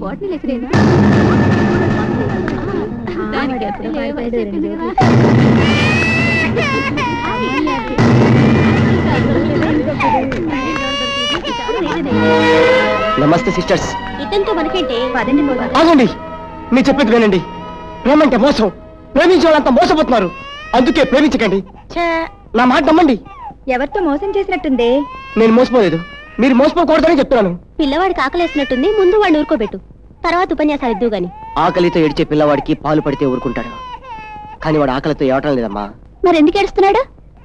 నమస్తే సిస్టర్స్. ఇదంతా మనకేంటి? ఆగండి, నేను చెప్పేది వినండి. ప్రేమంటే మోసం. ప్రేమించే వాళ్ళంతా మోసపోతున్నారు. అందుకే ప్రేమించకండి. నా మాట నమ్మండి. ఎవరితో మోసం చేసినట్టుంది? నేను మోసపోలేదు, మీరు మోసపోకూడదని చెప్తున్నాను. పిల్లవాడికి ఆకలేసినట్టుంది, ముందు వాడిని ఊరుకోబెట్టు, తర్వాత ఉపన్యాసాలు ఇద్దు గాని. ఆకలితో ఏడిచే పిల్లవాడికి పాలు పడితే ఊరుకుంటాడు, కానీ వాడు ఆకలితో ఏడటం లేదమ్మా. మరెందుకు ఏడుస్తున్నాడు?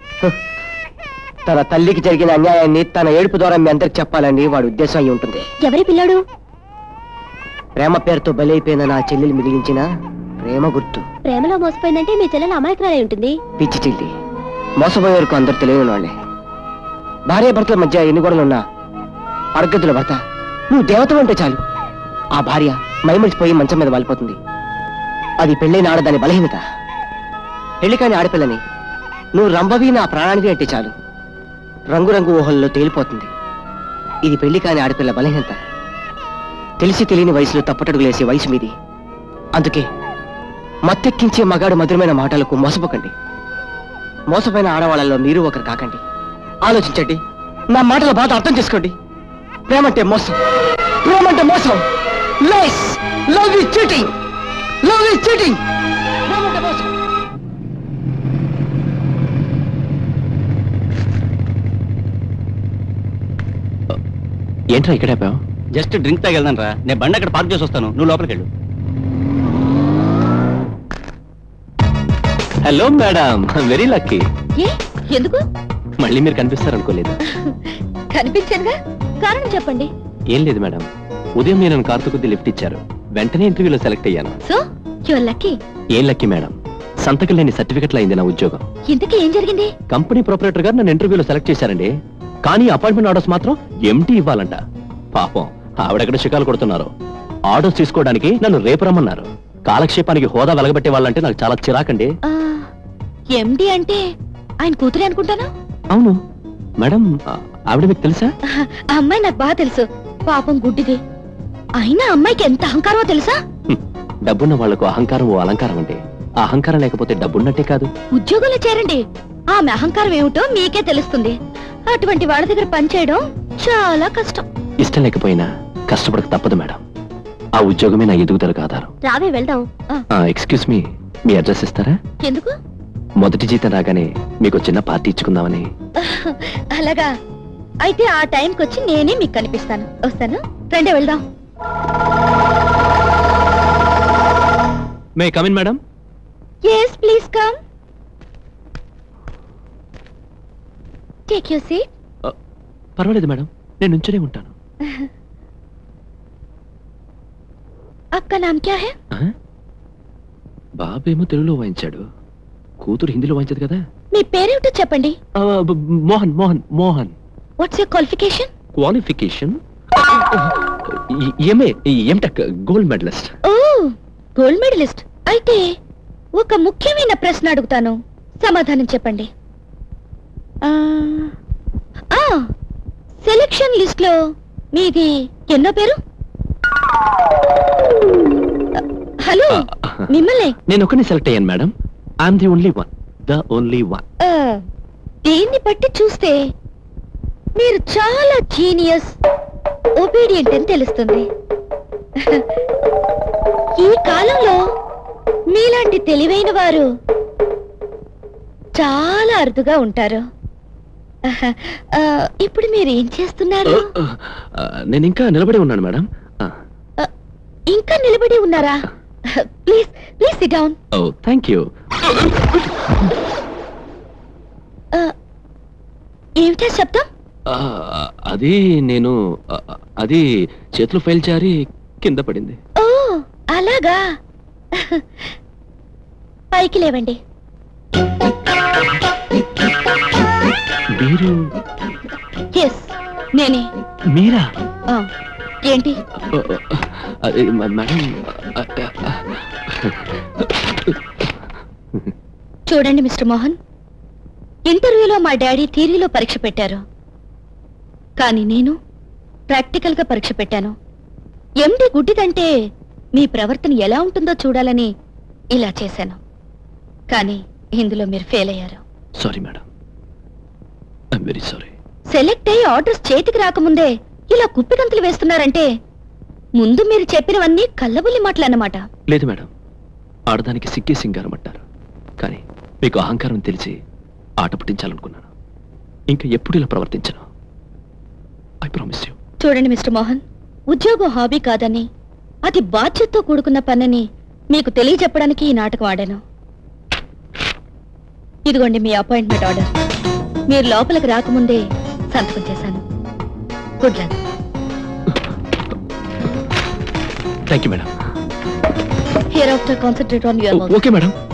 తన తల్లికి జరిగిన అన్యాయాన్ని తన ఏడుపు ద్వారా మీ అందరికి చెప్పాలని వాడి ఉద్దేశం అయి ఉంటుంది. ఎవరి పిల్లాడు? ప్రేమ పేరుతో బలైపోయిన నా చెల్లెలు మిగిలించిన ప్రేమ గుర్తు. ప్రేమలో మోసపోయిందంటే మీ చెల్లెలు అమాయకురాలై ఉంటుంది. పిచ్చి చెల్లి, మోసపోయే వరకు అందరు తెలియని వాళ్ళే. భార్య భర్తల మధ్య ఎన్ని గొడవలున్నా అరగద్దుల భర్త నువ్వు దేవత అంటే చాలు, ఆ భార్య మైమరిచిపోయి మంచం మీద వాలిపోతుంది. అది పెళ్ళైన ఆడదాని బలహీనత. పెళ్లి కాని ఆడపిల్లని నువ్వు రంభవి నా ప్రాణానికి అంటే చాలు, రంగురంగు ఊహల్లో తేలిపోతుంది. ఇది పెళ్లి కాని ఆడపిల్ల బలహీనత. తెలిసి తెలియని వయసులో తప్పటడుగులేసే వయసు మీది. అందుకే మత్తెక్కించే మగాడు మధురమైన మాటలకు మోసపోకండి. మోసపోయిన ఆడవాళ్ళలో మీరు ఒకరు కాకండి. ఆలోచించండి, నా మాటల బాధ అర్థం చేసుకోండి. ప్రేమంటే మోసం, ప్రేమంటే మోసం. Love is cheating, love is cheating. ప్రేమంటే మోసం. ఏంట్రా ఇక్కడ జస్ట్ డ్రింక్ తాగెళ్దాం రా. నేను బండి అక్కడ పార్క్ చేసి వస్తాను, నువ్వు లోపలికి వెళ్ళు. Hello madam, very lucky. ఎందుకు? మళ్ళీ మీరు కనిపిస్తారనుకోలేదు. కనిపించానుగా, కారణం చెప్పండి. ఏం లేదు మేడం, ఉదయం నేను కార్తో కొద్ది లిఫ్ట్ ఇచ్చారు, వెంటనే ఇంటర్వ్యూలో సెలెక్ట్ అయ్యాను. So your lucky. ఏం లక్కీ మేడం, సంతకం లేని సర్టిఫికెట్లు అయింది నా ఉద్యోగం. ఇంతకీ ఏం జరిగింది? కంపెనీ ప్రొపరేటర్ గారు నన్ను ఇంటర్వ్యూలో సెలెక్ట్ చేశారండి, కానీ అపాయింట్మెంట్ ఆర్డర్స్ మాత్రం ఎంటీ ఇవ్వాలంట. పాపం ఆవిడెక్కడ శికాలు కొడుతున్నారు. ఆర్డర్స్ తీసుకోవడానికి నన్ను రేపు రమ్మన్నారు. కాలక్షేపానికి హోదా వెలగబెట్టే వాళ్ళంటే నాకు చాలా చిరాకండి. ఎండి అంటే ఆయన కూతురే అనుకుంటాను. అవును మేడం, ఆవిడ మీకు తెలుసా? అమ్మాయి నాకు బాగా తెలుసు, పాపం గుడ్డిది. అయినా అమ్మాయికి ఎంత అహంకారమో తెలుసా? డబ్బున్న వాళ్లకు అహంకారం ఓ అలంకారం అంటే, ఆ అహంకారం లేకపోతే డబ్బున్నట్టే కాదు. ఉద్యోగంలో చేరండి, ఆమె అహంకారం ఏమిటో మీకే తెలుస్తుంది. అటువంటి వాళ్ళ దగ్గర పనిచేయడం చాలా కష్టం. ఇష్టం లేకపోయినా కష్టపడక తప్పదు మేడం. ఆ ఉద్యోగమే నా ఎదుగుదలకు ఆధారం. రావే వెళ్దాం. ఎక్స్క్యూజ్ మీ, మీ అడ్రస్ ఇస్తారా? ఎందుకు? మొదటి జీతం రాగానే మీకు చిన్న పార్టీ ఇచ్చుకుందామని. అలాగా, అయితే ఆ టైంకి వచ్చి నేనే మీకు కనిపిస్తాను. వస్తాను, రండి వెళ్దాం. May come in madam? yes please come, take your seat. పర్వాలేదు మేడం, నేను నుంచునే ఉంటాను. आपका नाम क्या है? బాబేమో తెలుగులో వాయించాడు, కూతురు హిందీలో వాయించదు కదా. మీ పేరేమిటో చెప్పండి. Mohan. Mohan Mohan. What's your qualification? Qualification MTech, gold medalist. Oh, gold medalist. అయితే ఒక ముఖ్యమైన ప్రశ్న అడుగుతాను, సమాధానం చెప్పండి. సెలక్షన్ లిస్ట్ లో మీది ఎన్నో పేరు? హలో, మిమ్మల్ని. నేను ఒకరిని సెలెక్ట్ అయ్యాను madam. I'm the only one, the only one. దీన్ని బట్టి చూస్తే మీరు చాలా జీనియస్, ఒబీడియంట్ అని తెలుస్తుంది. ఈ కాలంలో మీలాంటి తెలివైన వారు చాలా అరుదుగా ఉంటారు. ఇప్పుడు మీరు ఏం చేస్తున్నారు? నేను ఇంకా నిలబడి ఉన్నాను మేడం. ఇంకా నిలబడి ఉన్నారా? Please please sit down. Oh thank you. ఏమిటా శబ్దం? అది నేను అది చేతులు ఫైల్ జారి కింద పడింది. ఓ అలాగా, పైకి లేవండి. మీరు? ఎస్, నేనే. మీరా? ఏంటి? మేడం, చూడండి మిస్టర్ మోహన్, ఇంటర్వ్యూలో మా డాడీ థియరీలో పరీక్ష పెట్టారు, కానీ నేను ప్రాక్టికల్ గా పరీక్ష పెట్టాను. ఎండి గుడ్డిదంటే మీ ప్రవర్తన ఎలా ఉంటుందో చూడాలని ఇలా చేశాను. కానీ ఇందులో మీరు ఫెయిల్ అయ్యారు. Sorry madam, I'm very sorry. Select అయ్యి ఆర్డర్స్ చేతికి రాకముందే ఇలా కుప్పిగంతులు వేస్తున్నారంటే ముందు మీరు చెప్పినవన్నీ కళ్ళబుల్లి మాటలన్నమాట. లేదు మేడం, ఆడదానికి సిగ్గే సింగారం అంటారు. కానీ మీకు అహంకారం తెలిసి ఆట పుట్టించాలనుకున్నాను. ఇంకా ఎప్పుడు ఇలా ప్రవర్తించను. I promise you. చూడండి మిస్టర్ మోహన్, ఉద్యోగం హాబీ కాదని, అది బాధ్యతతో కూడుకున్న పనని మీకు తెలియజెప్పడానికి ఈ నాటకం ఆడాను. ఇదిగోండి మీ అపాయింట్మెంట్ ఆర్డర్. మీరు లోపలికి రాకముందే సంతకం చేశాను. Good luck. Thank you madam. Hereafter concentrate on your work. Okay madam.